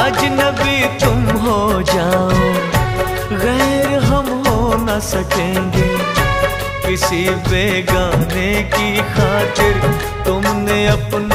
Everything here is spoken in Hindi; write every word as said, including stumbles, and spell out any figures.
अजनबी तुम हो जाओ, गैर हम हो न सकेंगे। किसी बेगाने की खातिर तुमने अपना